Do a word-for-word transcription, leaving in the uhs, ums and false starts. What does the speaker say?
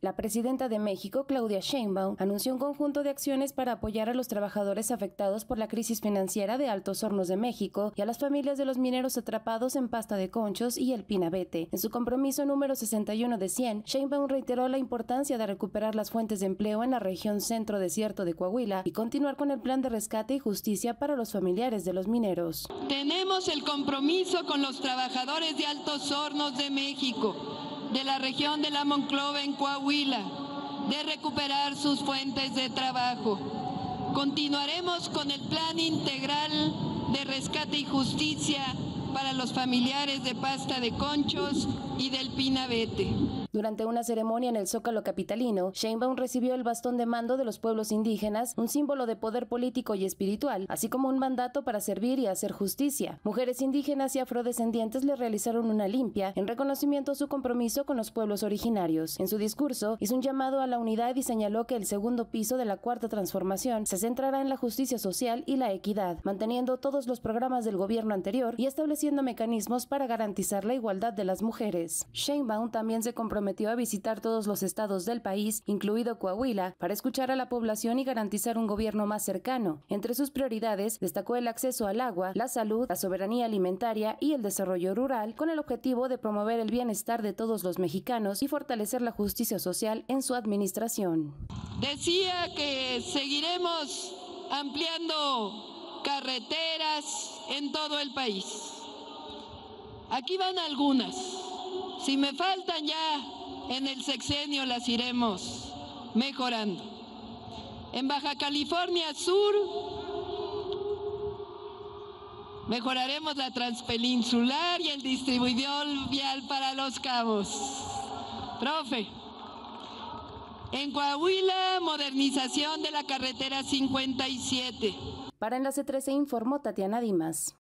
La presidenta de México, Claudia Sheinbaum, anunció un conjunto de acciones para apoyar a los trabajadores afectados por la crisis financiera de Altos Hornos de México y a las familias de los mineros atrapados en Pasta de Conchos y El Pinabete. En su compromiso número sesenta y uno de cien, Sheinbaum reiteró la importancia de recuperar las fuentes de empleo en la región centro desierto de Coahuila y continuar con el plan de rescate y justicia para los familiares de los mineros. Tenemos el compromiso con los trabajadores de Altos Hornos de México, de la región de la Monclova en Coahuila, de recuperar sus fuentes de trabajo. Continuaremos con el plan integral de rescate y justicia para los familiares de Pasta de Conchos y del Pinabete. Durante una ceremonia en el Zócalo capitalino, Sheinbaum recibió el bastón de mando de los pueblos indígenas, un símbolo de poder político y espiritual, así como un mandato para servir y hacer justicia. Mujeres indígenas y afrodescendientes le realizaron una limpia en reconocimiento a su compromiso con los pueblos originarios. En su discurso, hizo un llamado a la unidad y señaló que el segundo piso de la Cuarta Transformación se centrará en la justicia social y la equidad, manteniendo todos los programas del gobierno anterior y estableciendo mecanismos para garantizar la igualdad de las mujeres. Sheinbaum también se comprometió prometió a visitar todos los estados del país, incluido Coahuila, para escuchar a la población y garantizar un gobierno más cercano. Entre sus prioridades, destacó el acceso al agua, la salud, la soberanía alimentaria y el desarrollo rural, con el objetivo de promover el bienestar de todos los mexicanos y fortalecer la justicia social en su administración. Decía que seguiremos ampliando carreteras en todo el país. Aquí van algunas. Si me faltan ya en el sexenio las iremos mejorando. En Baja California Sur mejoraremos la transpeninsular y el distribuidor vial para Los Cabos. Profe. En Coahuila, modernización de la carretera cincuenta y siete. Para Enlace trece informó Tatiana Dimas.